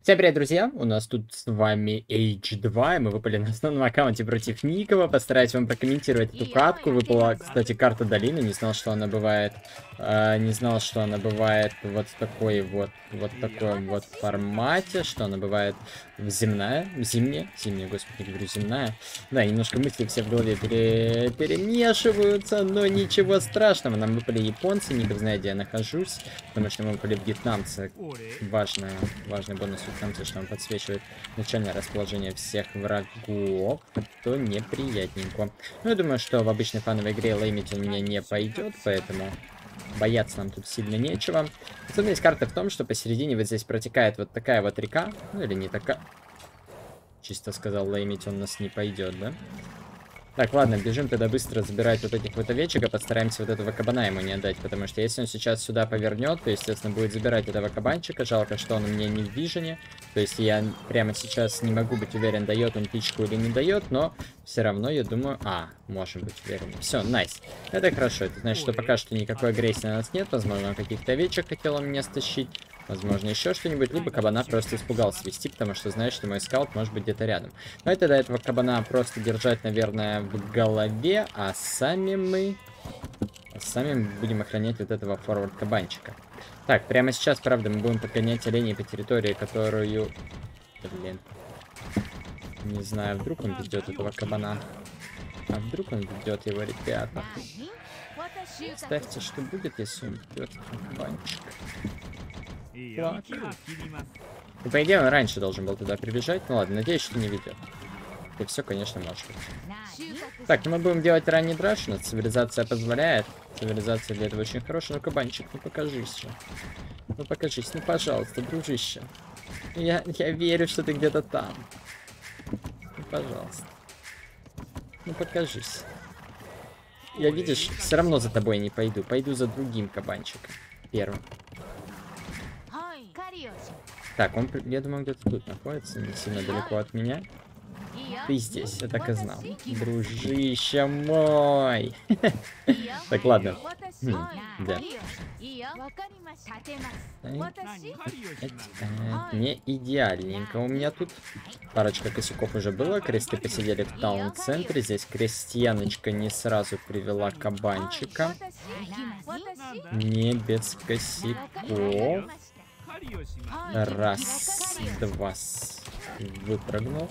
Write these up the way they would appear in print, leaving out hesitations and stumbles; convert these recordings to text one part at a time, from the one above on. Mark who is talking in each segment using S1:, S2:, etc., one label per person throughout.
S1: Всем привет, друзья! У нас тут с вами H2, и мы выпали на основном аккаунте против Никова. Постараюсь вам прокомментировать эту катку. Выпала, кстати, карта долины. Не знал, что она бывает. Не знал, что она бывает вот в такой вот таком вот формате, что она бывает зимняя, господи, говорю, земная. Да, немножко мысли все в голове перемешиваются, но ничего страшного. Нам выпали японцы, Ников знает, где я нахожусь, потому что мы выпали вьетнамцы. Важный бонус вьетнамца, что он подсвечивает начальное расположение всех врагов, то неприятненько. Ну, я думаю, что в обычной фановой игре леймить у меня не пойдет, поэтому бояться нам тут сильно нечего. Особенность карты в том, что посередине вот здесь протекает вот такая вот река, ну или не такая. Чисто сказал, леймить он нас не пойдет, да? Так, ладно, бежим тогда быстро забирать вот этих вот овечек, а постараемся вот этого кабана ему не отдать, потому что если он сейчас сюда повернет, то, естественно, будет забирать этого кабанчика. Жалко, что он у меня не в вижене, то есть я прямо сейчас не могу быть уверен, дает он птичку или не дает, но все равно, я думаю... можем быть уверены. Все, найс. Это хорошо, это значит, что пока что никакой агрессии на нас нет, возможно, он каких-то овечек хотел у меня стащить, возможно, еще что-нибудь, либо кабана просто испугался вести, потому что знает, что мой скаут может быть где-то рядом. Давайте тогда этого кабана просто держать, наверное, в голове, а сами мы будем охранять вот этого форвард кабанчика. Так, прямо сейчас, правда, мы будем подгонять оленей по территории, которую... Блин. Не знаю, вдруг он ведет этого кабана. А вдруг он ведет его, ребята. Ставьте, что будет, если он ведет кабанчик. Так. Ну, по идее, он раньше должен был туда прибежать. Ну ладно, надеюсь, что не ведет. И все, конечно, может быть. Так, ну мы будем делать ранний драж. У нас цивилизация позволяет. Цивилизация для этого очень хорошая. Ну, кабанчик, ну покажись же. Ну покажись, ну пожалуйста, дружище. Я верю, что ты где-то там. Ну, пожалуйста. Ну покажись. Я, видишь, все равно за тобой не пойду. Пойду за другим кабанчиком. Первым. Так, он, я думаю, где-то тут находится, не сильно далеко от меня. Ты здесь, я так и знал. Дружище мой! Так, ладно. Да. Не идеальненько у меня тут. Парочка косяков уже было. Кресты посидели в таун-центре. Здесь крестьяночка не сразу привела кабанчика. Не без косяков. Раз, два. Выпрыгнул.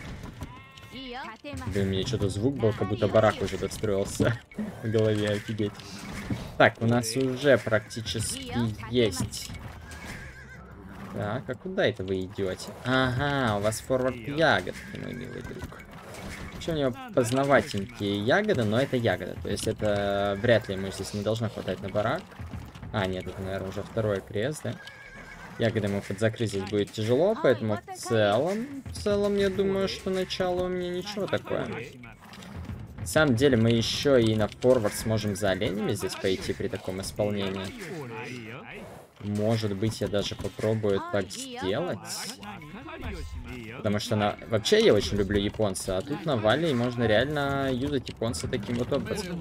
S1: Да, у меня что-то звук был, как будто барак уже достроился в голове, офигеть. Так, у нас уже практически есть. Так, а куда это вы идете? Ага, у вас форвард ягодки, мой милый друг. Вообще у него познавательненькие ягоды, но это ягода. То есть это вряд ли ему здесь не должно хватать на барак. А, нет, это, наверное, уже второй крест, да? Ягоды ему подзакрыть здесь будет тяжело, поэтому в целом, я думаю, что начало у меня ничего такое. На самом деле, мы еще и на форвард сможем за оленями здесь пойти при таком исполнении. Может быть, я даже попробую так сделать. Потому что вообще я очень люблю японца, а тут на Вале можно реально юзать японца таким вот образом.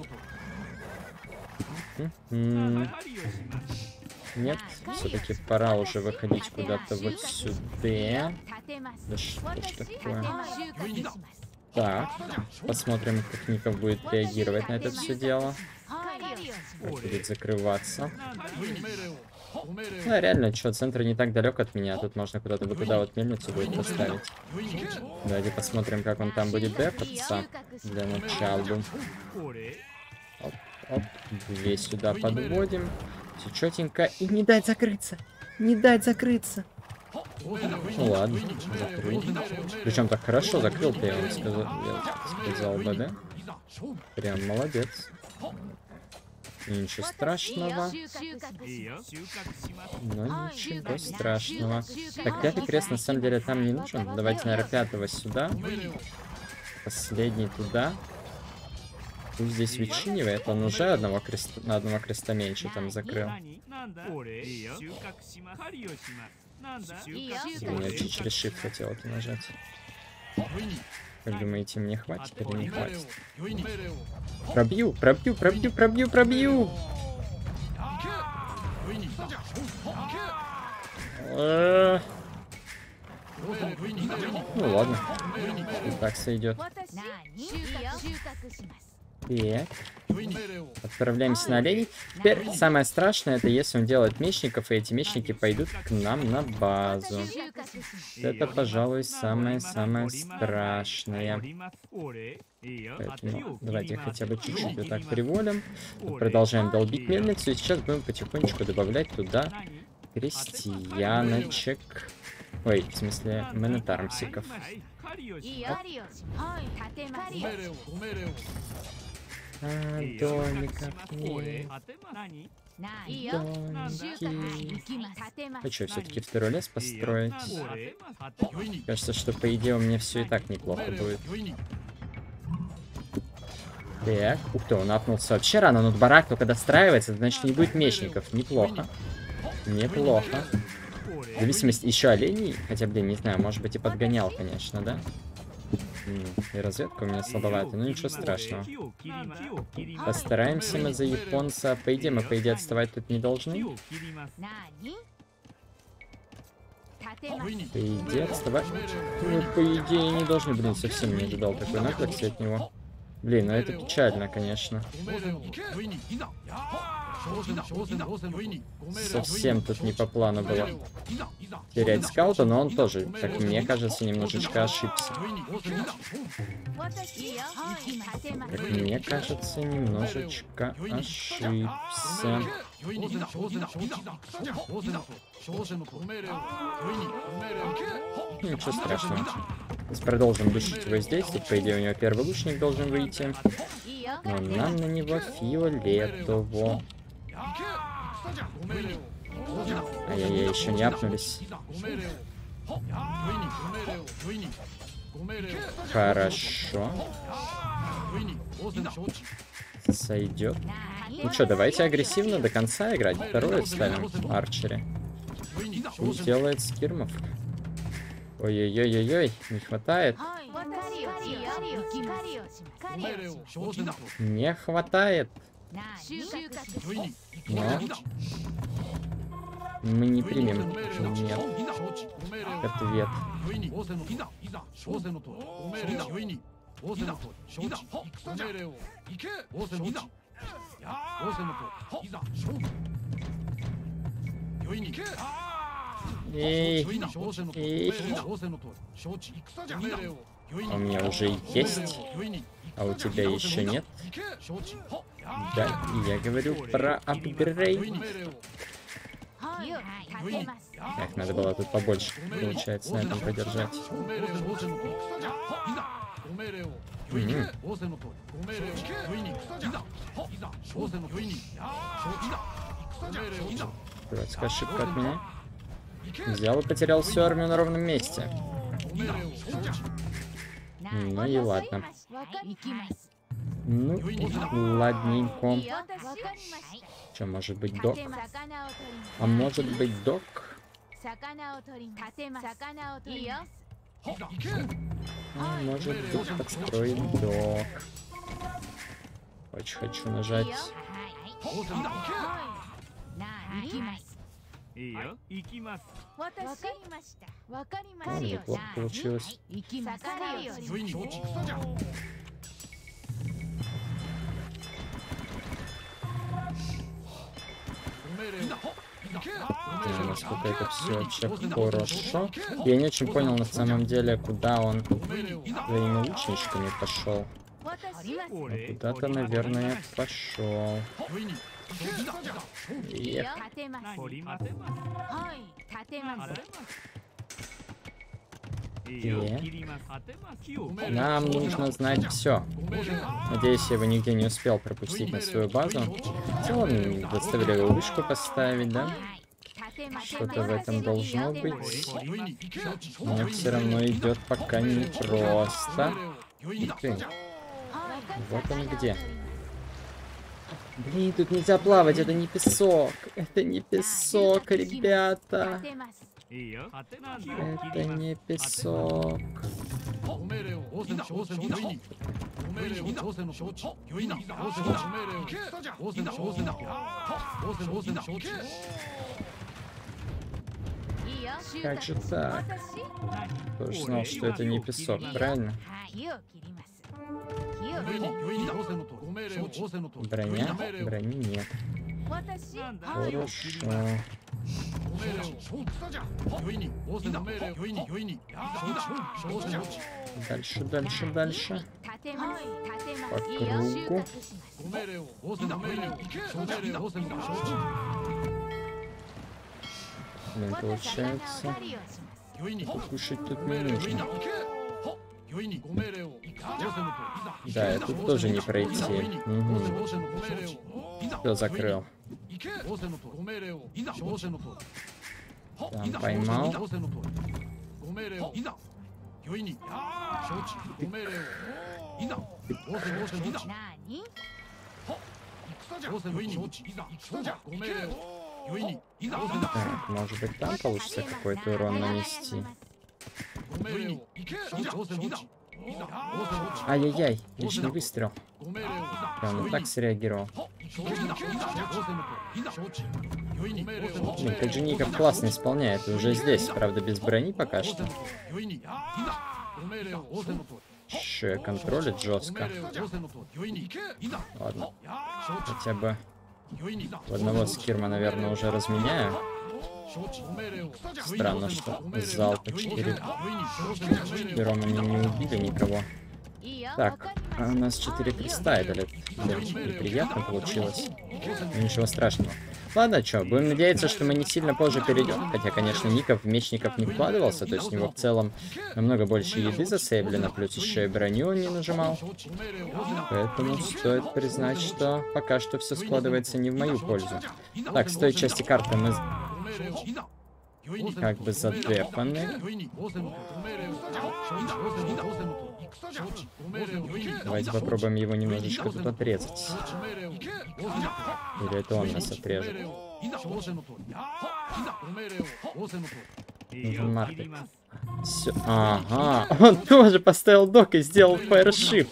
S1: Нет, все-таки пора уже выходить куда-то вот сюда. Да что ж такое? Так, посмотрим, как Ников будет реагировать на это все дело. Как будет закрываться. Да, реально, что, центр не так далек от меня. Тут можно куда-то вот туда вот мельницу будет поставить. Давайте посмотрим, как он там будет дефаться для начала. Оп, оп, две сюда подводим. Все четенько. И не дать закрыться. Не дать закрыться. Ну ладно, закрыл. Причем так хорошо закрыл, ты, я вам сказал бы, да? Прям молодец. Ничего страшного. Но ничего страшного. Так, пятый крест на самом деле там не нужен. Давайте, наверное, пятого сюда. Последний туда. Тут здесь вычинивает, он уже на одного креста меньше там закрыл. Я чуть решив хотел это нажать. Как думаете, мне хватит или не хватит? Пробью, пробью, пробью, пробью, пробью! Ну ладно. И так сойдет. Так. Отправляемся на оленей. Теперь самое страшное, это если он делает мечников, и эти мечники пойдут к нам на базу. Это, пожалуй, самое-самое страшное. Поэтому давайте хотя бы чуть-чуть вот так приводим. Продолжаем долбить мельницу. И сейчас будем потихонечку добавлять туда крестьяночек. Ой, в смысле, менетармсиков. Домиков нет. Домики. Хочу все-таки второй лес построить. Кажется, что по идее у меня все и так неплохо будет. Так, ух ты, он апнулся вообще рано, но барак только достраивается, значит не будет мечников. Неплохо. Неплохо. В зависимости еще оленей, хотя, блин, не знаю, может быть и подгонял, конечно, да? И разведка у меня слабоватая, но ничего страшного. Постараемся мы за японца. По идее, мы, отставать тут не должны. По идее, отставать... Ну, по идее, не должны. Блин, совсем не ожидал такой наглости от него. Блин, ну это печально, конечно. Совсем тут не по плану было терять скаута, но он тоже, как мне кажется, немножечко ошибся. Как мне кажется, немножечко ошибся. Ничего страшного. Продолжим душить его здесь. Тут, по идее, у него первый лучник должен выйти. Но нам на него фиолетово. Ай-яй-яй, еще не апнулись. Хорошо. Сойдет. Ну что, давайте агрессивно до конца играть. Второе ставим арчери. Пусть делает скирмов. Ой-ой-ой-ой-ой, не хватает. Не хватает. Но мы не примем. Нет. Ответ. Эй. Эй. У меня уже есть, а у тебя еще нет. Да, я говорю про апгрейд. Эх, надо было тут побольше, получается, на этом подержать. Дурацкая ошибка от меня. Взял и потерял всю армию на ровном месте. Ну и ладно. Ну и ладненько. Что, может быть док? А может быть док? А может быть подстроить док. Очень хочу нажать. Неплохо получилось. Насколько это все вообще хорошо. Я не очень понял на самом деле, куда он своими лучничками пошел. Куда-то, наверное, пошел. Эх. Нам нужно знать все. Надеюсь, я его нигде не успел пропустить на свою базу. В целом, заставили его вышку поставить, да? Что-то в этом должно быть. Но все равно идет пока не просто. Вот он где. Блин, тут нельзя плавать, это не песок. Это не песок, ребята. Это не песок. Как же так? Тоже знал, что это не песок, правильно? Броня? Брони нет. Хорошо. Дальше, дальше, дальше. По кругу. Блин, получается, покушать тут не нужно. Да, и тут тоже не пройти. Угу. Все закрыл. Там поймал. Так, может быть там получится какой-то урон нанести. Ай-яй-яй, лишний выстрел. Он так среагировал. Блин, как же Ников классно исполняет. Уже здесь, правда, без брони пока что. Еще контролит жестко. Ладно. Хотя бы в одного скирма, наверное, уже разменяю. Странно, что залпа 4 пером они не убили никого. Так, а у нас 4 креста, это неприятно получилось. Но ничего страшного. Ладно, что, будем надеяться, что мы не сильно позже перейдем. Хотя, конечно, Ников в мечников не вкладывался, то есть у него в целом намного больше еды засейблено, плюс еще и броню он не нажимал. Поэтому стоит признать, что пока что все складывается не в мою пользу. Так, с той части карты мы как бы задефаны. Давайте попробуем его немножечко тут отрезать. Или это он нас отрежет? Нужен маркет. Все. Ага, он тоже поставил док и сделал фаершип.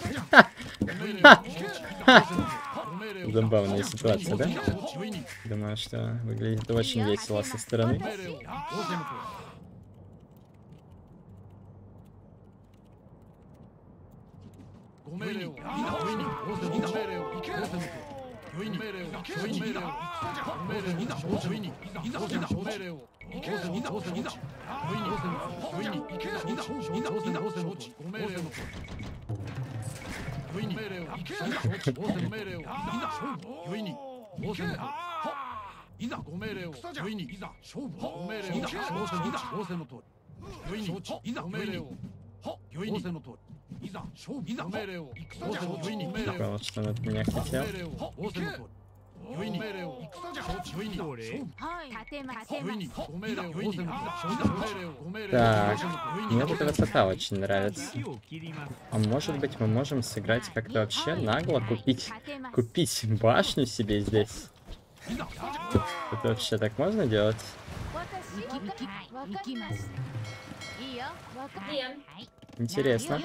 S1: Забавная ситуация, да? Думаю, что выглядит очень весело со стороны. Понял, что он от меня хотел. Так, мне вот эта высота очень нравится. А может быть, мы можем сыграть как-то вообще нагло, купить башню себе здесь? Это вообще так можно делать? Интересно.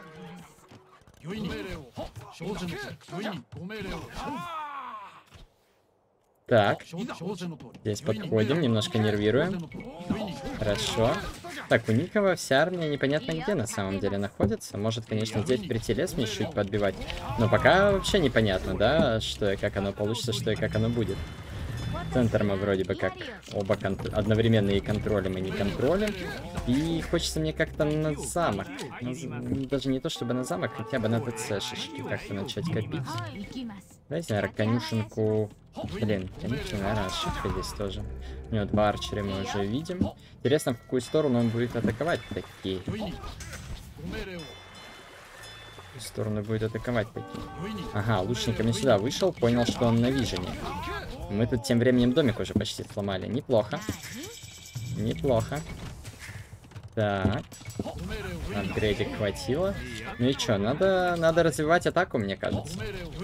S1: Так, здесь подходим, немножко нервируем. Хорошо. Так, у Никова вся армия непонятно где на самом деле находится. Может, конечно, здесь прийти лес мне чуть подбивать. Но пока вообще непонятно, да, что и как оно получится, что и как оно будет. Центр мы вроде бы как оба одновременно и контролем, и не контролем. И хочется мне как-то на замок. Даже не то чтобы на замок, хотя бы на ТЦ-шечки как-то начать копить. Давайте, наверное, конюшенку... Блин, конюшенка, наверное, ошибка здесь тоже. У него 2 арчера мы уже видим. Интересно, в какую сторону он будет атаковать такие. В какую сторону будет атаковать такие. Ага, лучник ко мне сюда вышел, понял, что он на вижене. Мы тут тем временем домик уже почти сломали. Неплохо. Неплохо. Так. Апгрейдик хватило. Ну и чё, надо развивать атаку, мне кажется.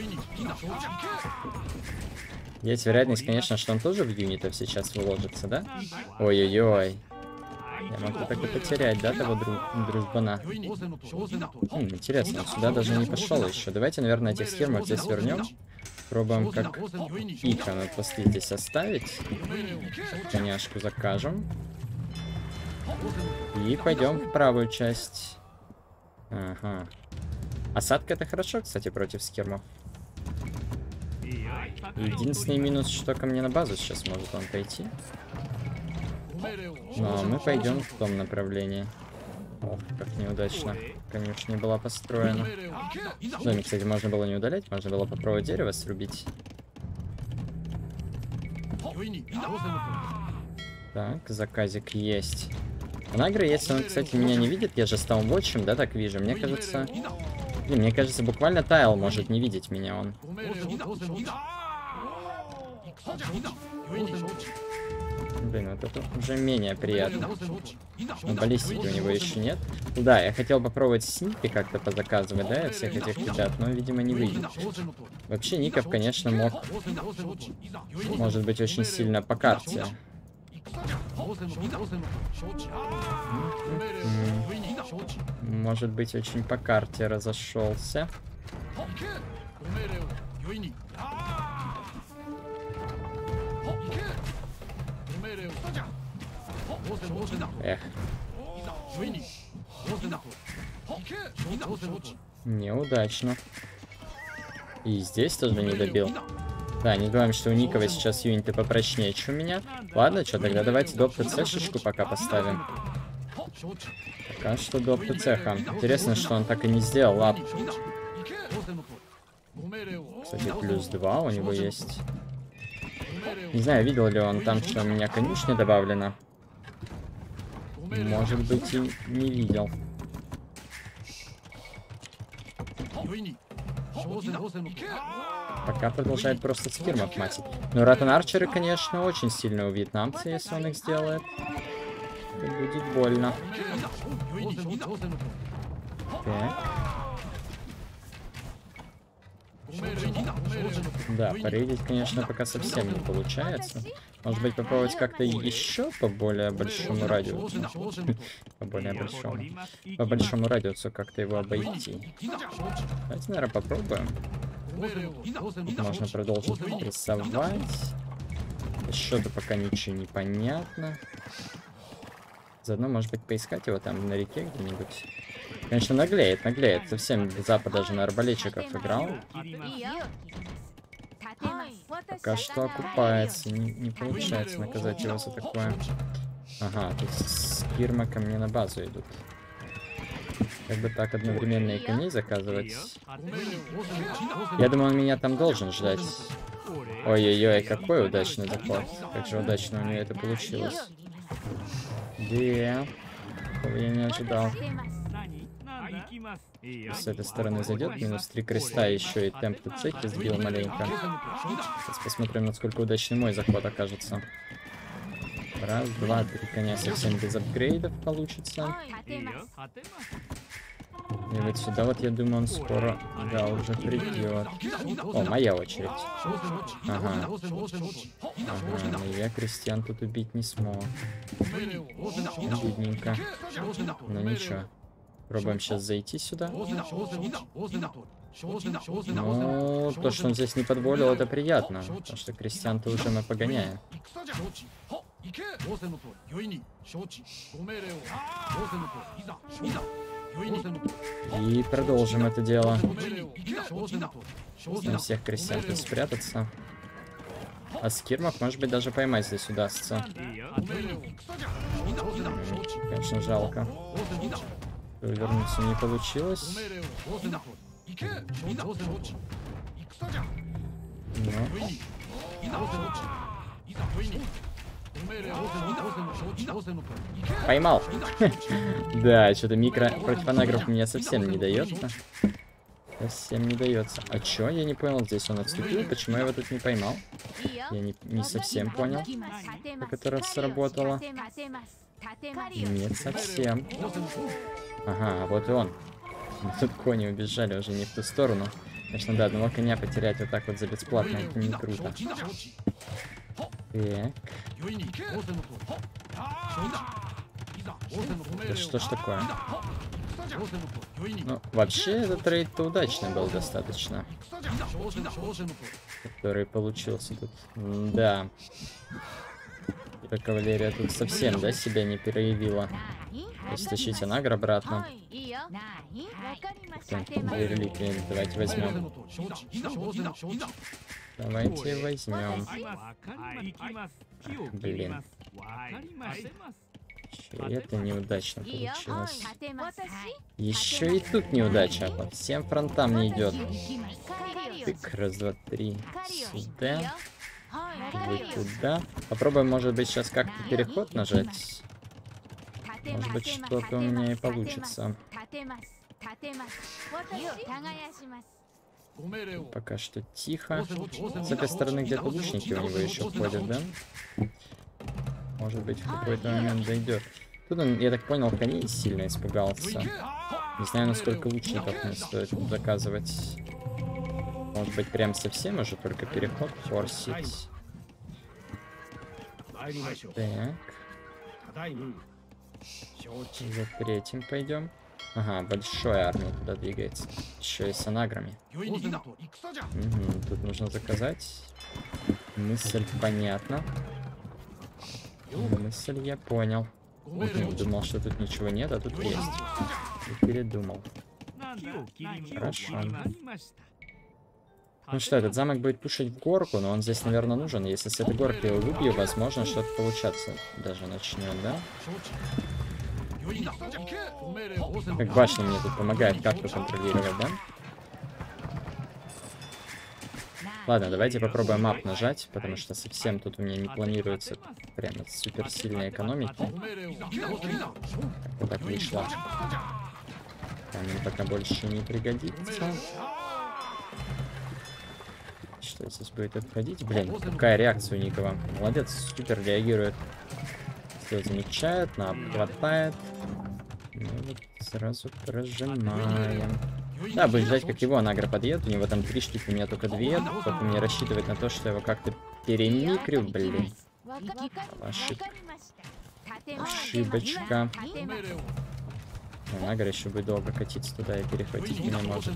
S1: Есть вероятность, конечно, что он тоже в юнитов сейчас выложится, да? Ой-ой-ой. Я могу так и потерять, да, того дружбана? Интересно, он сюда даже не пошел еще. Давайте, наверное, этих скирмов здесь вернем. Пробуем как Ика на посты здесь оставить. Коняшку закажем. И пойдем в правую часть. Ага. Осадка это хорошо, кстати, против скирмов. Единственный минус, что ко мне на базу сейчас может он пойти. Но мы пойдем в том направлении. Ох, как неудачно. Конечно, не была построена. Домик, кстати, можно было не удалять, можно было попробовать дерево срубить. Так, заказик есть. Нагры, если он, кстати, меня не видит, я же стал watch'ем, да, так вижу. Мне кажется... Блин, мне кажется, буквально Тайл может не видеть меня он. Блин, вот это уже менее приятно. Но баллистики у него еще нет. Да, я хотел попробовать снипи как-то позаказывать, да, от всех этих ребят, но, видимо, не выйдет. Вообще, Ников, конечно, может быть очень сильно по карте. Может быть, очень по карте разошелся. Эх. Неудачно. И здесь тоже не добил. Да, не думаем, что у Никова сейчас юниты попрочнее, чем у меня. Ладно, что, тогда давайте доп ТЦ-шечку пока поставим. Пока что доп ТЦ-ха. Интересно, что он так и не сделал лап. Кстати, +2 у него есть. Не знаю, видел ли он там, что у меня конюшня добавлена. Может быть, и не видел. Пока продолжает просто скирмов матить. Но Ратан-арчеры, конечно, очень сильно у вьетнамца, если он их сделает. Это будет больно. Так. Да, порейдить, конечно, пока совсем не получается. Может быть, попробовать как-то еще по более большому радиусу. По большому радиусу как-то его обойти. Давайте, наверное, попробуем. Можно продолжить рисовать. Счету пока ничего не понятно. Заодно, может быть, поискать его там на реке где-нибудь. Конечно, наглеет. Совсем Запад даже на арбалетчиков играл. Пока что окупается. Не получается наказать его за такое. Ага, тут скирма ко мне на базу идут. Как бы так одновременно и коней заказывать. Я думаю, он меня там должен ждать. Ой-ой-ой, какой удачный заход. Как же удачно у него это получилось. Где? Такого я не ожидал. С этой стороны зайдет, минус 3 креста, еще и темп ТЦ сбил маленько. Сейчас посмотрим, насколько удачный мой заход окажется. Раз, два, три коня совсем без апгрейдов получится. И вот сюда вот, я думаю, он скоро, да, уже придет. О, моя очередь. Ага. Но я крестьян тут убить не смог. Обидненько. Но ничего. Пробуем сейчас зайти сюда. Ну, то, что он здесь не подволил, это приятно. Потому что крестьян-то уже мы погоняем. И продолжим это дело. На всех крестьян тут спрятаться. А скирмов, может быть, даже поймать здесь удастся. Конечно, жалко. Вернуться не получилось. Поймал. Да, что-то микро против анагров меня совсем не дается. Совсем не дается. А чё? Я не понял, здесь он отступил. Почему я его тут не поймал? Я не совсем понял, как это раз сработало. Нет, совсем. Ага, вот и он. Тут кони убежали уже не в ту сторону. Конечно, да, одного коня потерять вот так вот за бесплатно, это не круто. Так. Да что ж такое? Ну, вообще, этот рейд-то удачный был достаточно. Который получился тут. Да. Эта кавалерия тут совсем, да, себя не проявила. Стащите нагр обратно. Две реликвии. Давайте возьмем. Давайте возьмем. Блин. Это неудачно получилось. Еще и тут неудача. По всем фронтам не идет. Тык, раз, два, три. Сюда. Вы туда. Попробуем, может быть, сейчас как-то переход нажать. Может быть, что-то у меня и получится. Пока что тихо. С этой стороны где-то лучники у него еще ходят, да? Может быть, в какой-то момент дойдет. Тут он, я так понял, коней сильно испугался. Не знаю, насколько лучников мне стоит заказывать. Может быть, прям совсем уже только переход форсить. Так. За третьим пойдем. Ага, большая армия туда двигается. Еще и с анаграми. Угу, тут нужно заказать. Мысль понятна. Мысль я понял. Думал, что тут ничего нет, а тут есть. И передумал. Хорошо. Ну что, этот замок будет пушить в горку, но он здесь, наверное, нужен. Если с этой горки его выбью, возможно, что-то получаться даже начнет, да? Как башня мне тут помогает карту контролировать, да? Ладно, давайте попробуем мап нажать, потому что совсем тут у меня не планируется прямо суперсильной экономики. Как-то так вышло. Камень пока больше не пригодится. Что здесь будет обходить? Блин, какая реакция у Никова. Молодец, супер реагирует. Все замечает, нам хватает. Ну вот сразу прожимаем. Да, будет ждать, как его анагра подъедет. У него там 3 штуки, у меня только 2. Только мне рассчитывать на то, что я его как-то перемикрю, блин. Ошибочка. Анагра еще будет долго катиться туда и перехватить меня может.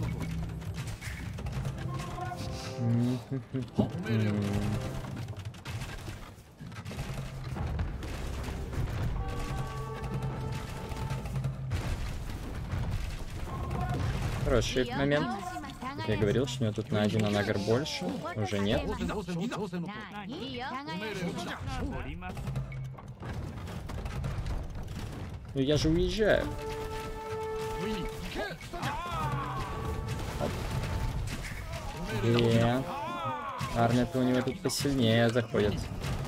S1: Хороший момент. Как я говорил, что у него тут на один анагр больше. Уже нет. Ну я же уезжаю. Армия-то у него тут посильнее заходит.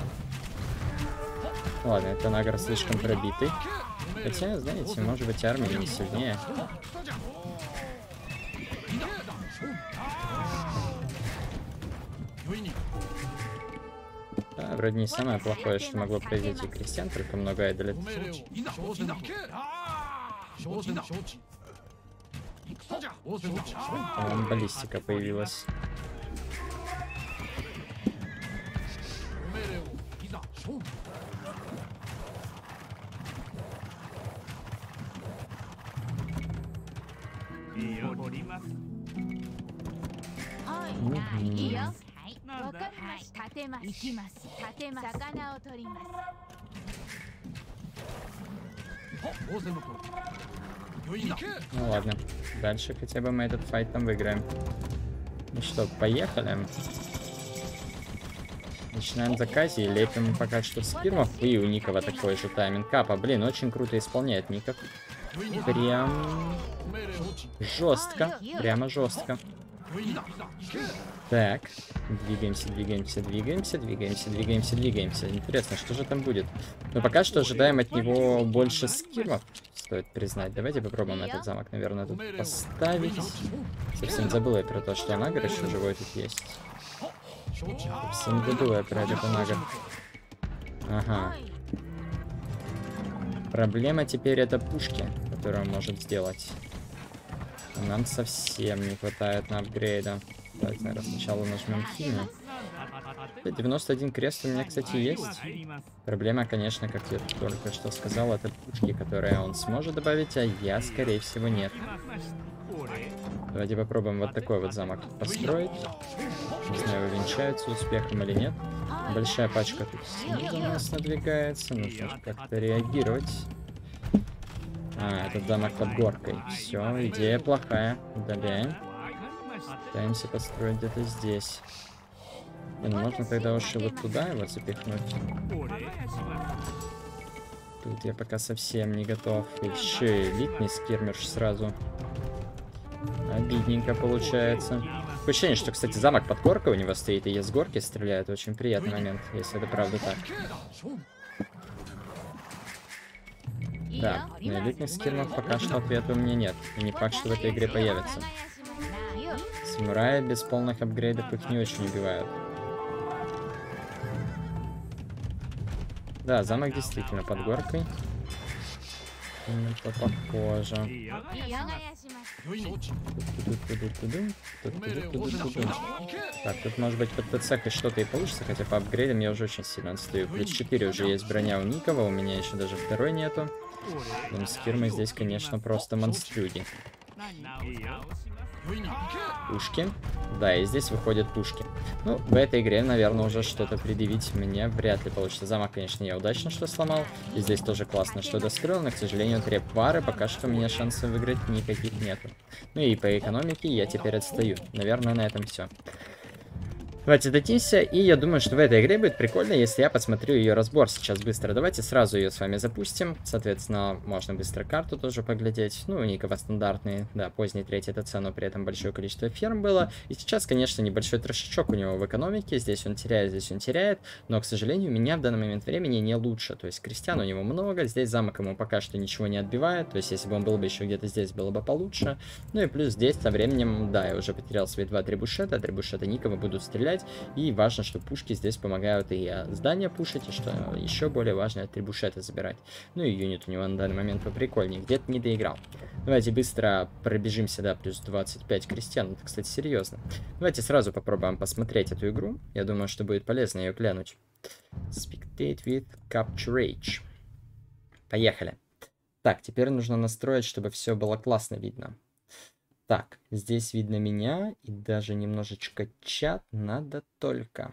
S1: Ладно, это нагр слишком пробитый. Хотя, знаете, может быть, армия не сильнее. Да, вроде не самое плохое, что могло произойти. Крестьян только много айдолит. Там баллистика появилась. Ну ладно, дальше хотя бы мы этот файт там выиграем. Ну что, поехали. Начинаем заказе и лепим пока что скирмов. И у Никова такой же тайминг. Капа, блин, очень круто исполняет Ников. Прям жестко. Прямо жестко. Так, двигаемся, двигаемся, двигаемся, двигаемся, двигаемся, двигаемся. Интересно, что же там будет? Но пока что ожидаем от него больше скирмов, стоит признать. Давайте попробуем этот замок, наверное, тут поставить. Совсем забыл я про то, что анагр еще живой тут есть. Совсем забыл я про этот анагр. Ага. Проблема теперь это пушки, которые он может сделать. Нам совсем не хватает на апгрейда. Давайте, наверное, сначала нажмем химию. 91 крест у меня, кстати, есть. Проблема, конечно, как я только что сказал, это пушки, которые он сможет добавить, а я, скорее всего, нет. Давайте попробуем вот такой вот замок построить. Не знаю, увенчается успехом или нет. Большая пачка тут снизу у нас надвигается. Нужно как-то реагировать. А, это замок под горкой. Все, идея плохая. Удаляем. Пытаемся построить где-то здесь. И, ну, можно тогда уж и вот туда его запихнуть. Тут я пока совсем не готов. И еще элитный скирмиш сразу. Обидненько получается. Такое ощущение, что, кстати, замок под горкой у него стоит, и я с горки стреляет. Очень приятный момент, если это правда так. Да, на элитных скирмах пока что ответа у меня нет. И не факт, что в этой игре появится. Самураи без полных апгрейдов их не очень убивают. Да, замок действительно под горкой. Это похоже. Так, тут может быть под ТЦ что-то и получится, хотя по апгрейдам я уже очень сильно отстаю. Плюс 4 уже есть броня у Никова, у меня еще даже второй нету. Скирмы здесь, конечно, просто монстрюги. Пушки. Да, и здесь выходят пушки. Ну, в этой игре, наверное, уже что-то предъявить мне вряд ли получится. Замок, конечно, я удачно что сломал. И здесь тоже классно, что достроил, но, к сожалению, 3 пары, пока что у меня шансов выиграть никаких нету. Ну и по экономике я теперь отстаю. Наверное, на этом все. Давайте дадимся, и я думаю, что в этой игре будет прикольно, если я посмотрю ее разбор сейчас быстро. Давайте сразу ее с вами запустим. Соответственно, можно быстро карту тоже поглядеть. Ну, у Никова стандартные, да, поздний третий ТЦ, но при этом большое количество ферм было. И сейчас, конечно, небольшой трошечок у него в экономике. Здесь он теряет, но, к сожалению, у меня в данный момент времени не лучше. То есть крестьян у него много, здесь замок ему пока что ничего не отбивает. То есть если бы он был бы еще где-то здесь, было бы получше. Ну и плюс здесь со временем, да, я уже потерял свои 2 трибушета. Трибушета Никова будут стрелять. И важно, что пушки здесь помогают и здания пушить, и что еще более важно, это трибушеты забирать. Ну и юнит у него на данный момент поприкольнее, где-то не доиграл. Давайте быстро пробежимся, да, плюс 25 крестьян, это, кстати, серьезно. Давайте сразу попробуем посмотреть эту игру, я думаю, что будет полезно ее глянуть. Spectate with Capture Age. Поехали. Так, теперь нужно настроить, чтобы все было классно видно. Так, здесь видно меня и даже немножечко чат. Надо только.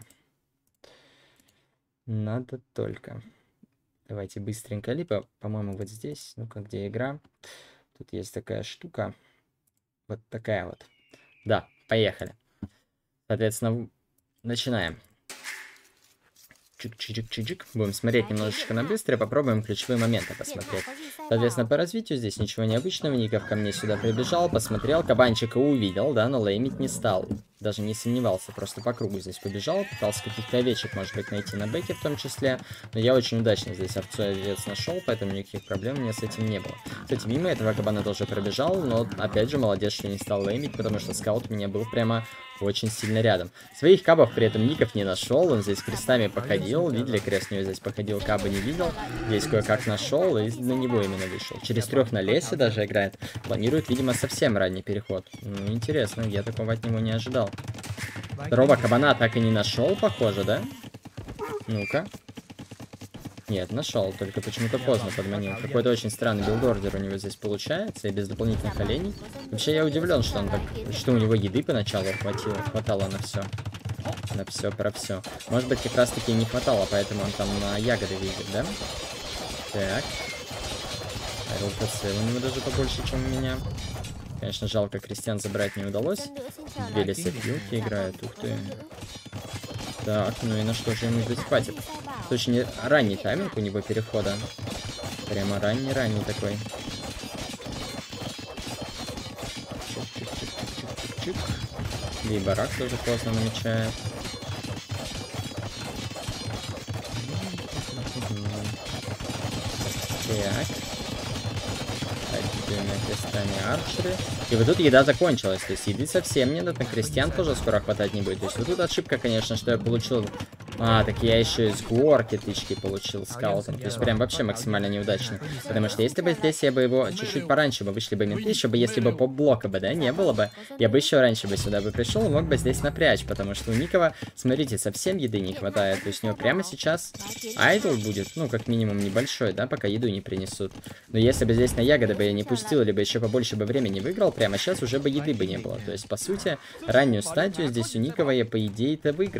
S1: Давайте быстренько. Либо, по-моему, вот здесь. Ну-ка, где игра? Тут есть такая штука. Вот такая вот. Да, поехали. Соответственно, начинаем. Чик-чик-чик-чик. Будем смотреть немножечко на быстро, попробуем ключевые моменты посмотреть. Соответственно, по развитию здесь ничего необычного. Ников ко мне сюда прибежал, посмотрел, кабанчика увидел, да, но леймить не стал. Даже не сомневался, просто по кругу здесь побежал, пытался каких-то овечек, может быть, найти на бэке в том числе. Но я очень удачно здесь овцу овец нашел, поэтому никаких проблем у меня с этим не было. Кстати, мимо этого кабана тоже пробежал, но, опять же, молодец, что не стал леймить, потому что скаут у меня был прямо очень сильно рядом. Своих кабов при этом Ников не нашел, он здесь крестами походил, видели, крест у него здесь походил, каба не видел. Здесь кое-как нашел и на него именно вышел. Через 3 на лесе даже играет. Планирует, видимо, совсем ранний переход. Ну, интересно, я такого от него не ожидал. Второго кабана так и не нашел, похоже, да? Ну-ка. Нет, нашел, только почему-то поздно подманил. Какой-то очень странный билдордер у него здесь получается, и без дополнительных оленей. Вообще я удивлен, что он так, что у него еды поначалу хватало на все. На все про все. Может быть, как раз таки не хватало, поэтому он там на ягоды видит, да? Так. РЛТЦ у него даже побольше, чем у меня. Конечно, жалко, крестьян забрать не удалось. 2 лесопилки играют, ух ты. Так, ну и на что же ему здесь хватит? Это очень ранний тайминг у него перехода. Прямо ранний такой. Чик-чик-чик-чик-чик-чик. И барак тоже поздно намечает. Так. Крестами арчеры. И вот тут еда закончилась. То есть еды совсем нет. На крестьян тоже скоро хватать не будет. То есть вот тут ошибка, конечно, что я получил. Так я еще из горки тычки получил скаутом. То есть прям вообще максимально неудачно. Потому что если бы здесь я бы его чуть-чуть пораньше бы вышли бы менты, еще бы если бы поп-блока бы, да, не было бы, я бы еще раньше бы сюда бы пришел и мог бы здесь напрячь. Потому что у Никова, смотрите, совсем еды не хватает. То есть у него прямо сейчас айдл будет, ну, как минимум небольшой, да, пока еду не принесут. Но если бы здесь на ягоды бы я не пустил, либо еще побольше бы времени выиграл, прямо сейчас уже бы еды бы не было. То есть, по сути, раннюю стадию здесь у Никова я, по идее-то, выиграл.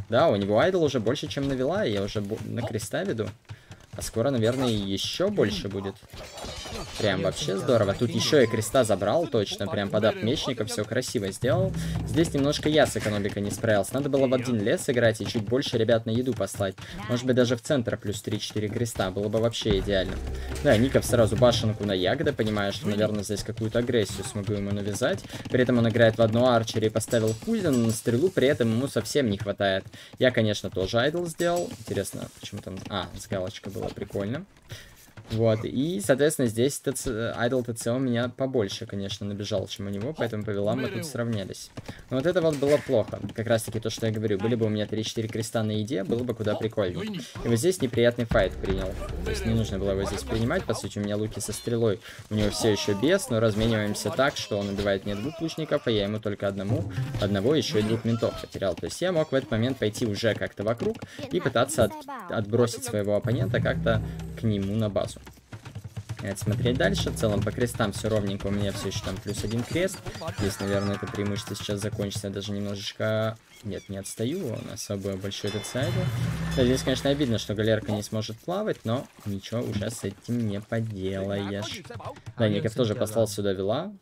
S1: Да, у него айдол уже больше, чем навела, я уже на креста веду. А скоро, наверное, еще больше будет. Прям вообще здорово. Тут еще и креста забрал, точно. Прям под ап мечника все красиво сделал. Здесь немножко я с экономикой не справился. Надо было в один лес играть и чуть больше ребят на еду послать. Может быть, даже в центр плюс 3-4 креста. Было бы вообще идеально. Да, Ников сразу башенку на ягоды, понимая, что, наверное, здесь какую-то агрессию смогу ему навязать. При этом он играет в одну арчери и поставил Кузин, но на стрелу при этом ему совсем не хватает. Я, конечно, тоже айдол сделал. Интересно, почему там... А, с галочкой было прикольно. Вот, и, соответственно, здесь айдол ТЦ у меня побольше, конечно, набежал, чем у него, поэтому по вилам мы тут сравнялись. Но вот это вот было плохо, как раз-таки то, что я говорю, были бы у меня 3-4 креста на еде, было бы куда прикольнее. И вот здесь неприятный файт принял, то есть не нужно было его здесь принимать, по сути, у меня луки со стрелой, у него все еще без, но размениваемся так, что он убивает мне 2 лучников, а я ему только одного еще и 2 ментов потерял. То есть я мог в этот момент пойти уже как-то вокруг и пытаться отбросить своего оппонента как-то к нему на базу. Смотреть дальше. В целом по крестам все ровненько. У меня все еще там плюс 1 крест. Здесь, наверное, это преимущество сейчас закончится. Я даже немножечко... Нет, не отстаю. У нас особо большой этот сайд. Да, здесь, конечно, обидно, что галерка не сможет плавать, но ничего уже с этим не поделаешь. Да, Ников тоже послал сюда вила.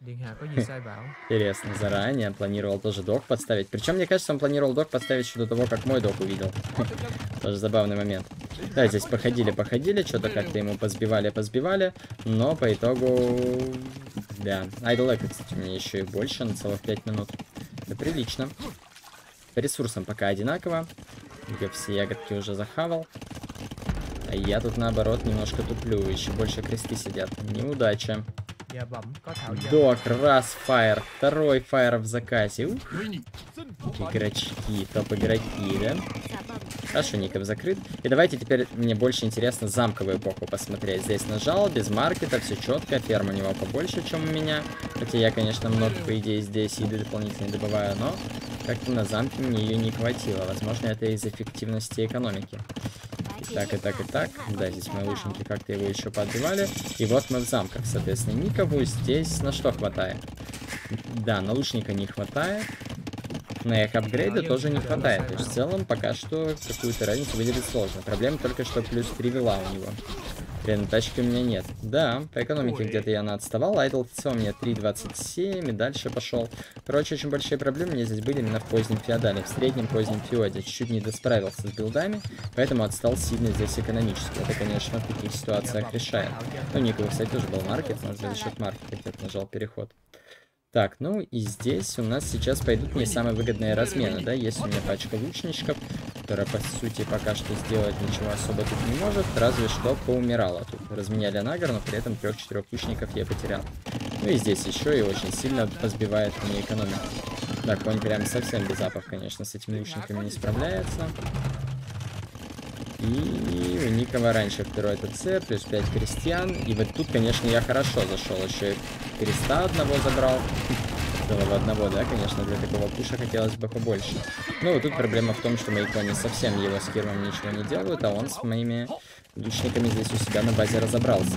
S1: Интересно, заранее планировал тоже док подставить. Причем, мне кажется, он планировал док подставить еще до того, как мой док увидел. Тоже забавный момент. Да, здесь походили, что-то как-то ему позбивали, но по итогу... Да, айдол эко, кстати, у меня еще и больше, на целых 5 минут. Это прилично. По ресурсам пока одинаково. Я все ягодки уже захавал. А я тут, наоборот, немножко туплю. Еще больше кресты сидят. Неудача. Док, раз фаер, второй фаер в заказе. Ух. Игрочки, топ-игроки, да? Хорошо, Ников закрыт. И давайте теперь, мне больше интересно замковую эпоху посмотреть. Здесь нажал, без маркета, все четко. Ферма у него побольше, чем у меня. Хотя я, конечно, много, по идее, здесь еды дополнительно добываю, но как-то на замке мне ее не хватило. Возможно, это из эффективности экономики. И так, и так, и так. Да, здесь мои лучники как-то его еще подбивали. И вот мы в замках, соответственно, Никову здесь на что хватает? Да, на лучника не хватает. На их апгрейда тоже не хватает. То есть в целом пока что какую-то разницу выделить сложно. Проблема только, что плюс 3 вила у него. При этом тачки у меня нет. Да, по экономике где-то я отставал. Айдл ТЦ у меня 3.27 и дальше пошел. Короче, очень большие проблемы мне здесь были именно в позднем феодале. В среднем позднем феоде. Чуть-чуть не досправился с билдами, поэтому отстал сильно здесь экономически. Это, конечно, в таких ситуациях решает. Ну, Николай, кстати, тоже был маркет. Может быть, за счет маркета где-то нажал переход. Так, ну и здесь у нас сейчас пойдут не самые выгодные размены, да, есть у меня пачка лучничков, которая, по сути, пока что сделать ничего особо тут не может, разве что поумирала тут. Разменяли нагар, но при этом 3-4 лучников я потерял. Ну и здесь еще и очень сильно позбивает мне экономику. Да, конь прям совсем без апов, конечно, с этими лучниками не справляется. И у Никова раньше второй ТЦ, плюс 5 крестьян. И вот тут, конечно, я хорошо зашел. Еще и креста одного забрал. Целого одного, да, конечно, для такого пуша хотелось бы побольше. Ну, вот тут проблема в том, что мои кони совсем его с Кирмом ничего не делают, а он с моими лучниками здесь у себя на базе разобрался.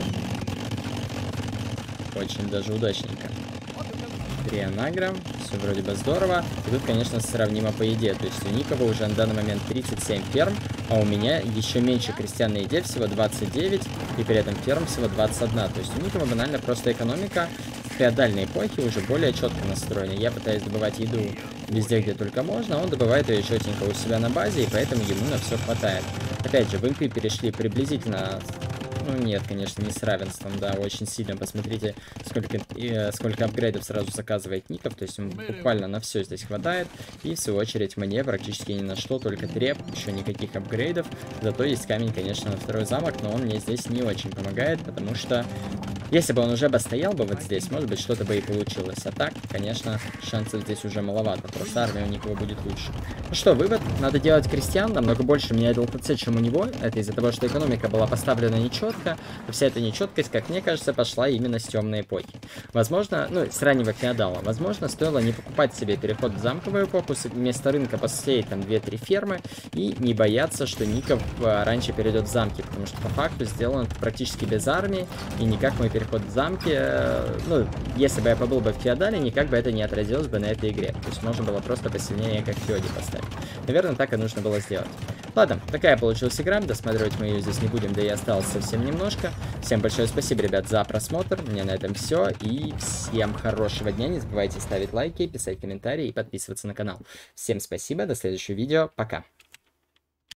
S1: Очень даже удачненько. 3 анагра, все вроде бы здорово. И тут, конечно, сравнимо по еде. То есть у Никова уже на данный момент 37 ферм, а у меня еще меньше крестьян на еде, всего 29, и при этом ферм всего 21. То есть у Никова банально просто экономика в феодальной эпохе уже более четко настроена. Я пытаюсь добывать еду везде, где только можно, а он добывает ее четенько у себя на базе, и поэтому ему на все хватает. Опять же, в импы перешли приблизительно... Ну нет, конечно, не с равенством, да, очень сильно. Посмотрите, сколько апгрейдов сразу заказывает Ников, то есть ему буквально на все здесь хватает. И в свою очередь мне практически ни на что, только треп, еще никаких апгрейдов. Зато есть камень, конечно, на второй замок, но он мне здесь не очень помогает, потому что если бы он уже бы стоял бы вот здесь, может быть, что-то бы и получилось. А так, конечно, шансов здесь уже маловато, просто армия у Никова будет лучше. Ну что, вывод, надо делать крестьян, намного больше у меня ЛТЦ, чем у него. Это из-за того, что экономика была поставлена нечетко. Вся эта нечеткость, как мне кажется, пошла именно с темной эпохи. Возможно, ну, с раннего феодала. Возможно, стоило не покупать себе переход в замковую эпоху, вместо рынка посеять там 2-3 фермы и не бояться, что Ников раньше перейдет в замки, потому что по факту сделан практически без армии, и никак мой переход в замки, ну, если бы я побыл бы в феодале, никак бы это не отразилось бы на этой игре. То есть можно было просто посильнее как феоди поставить. Наверное, так и нужно было сделать. Ладно, такая получилась игра, досматривать мы ее здесь не будем, да и осталось совсем немножко. Всем большое спасибо, ребят, за просмотр, мне на этом все, и всем хорошего дня, не забывайте ставить лайки, писать комментарии и подписываться на канал. Всем спасибо, до следующего видео, пока.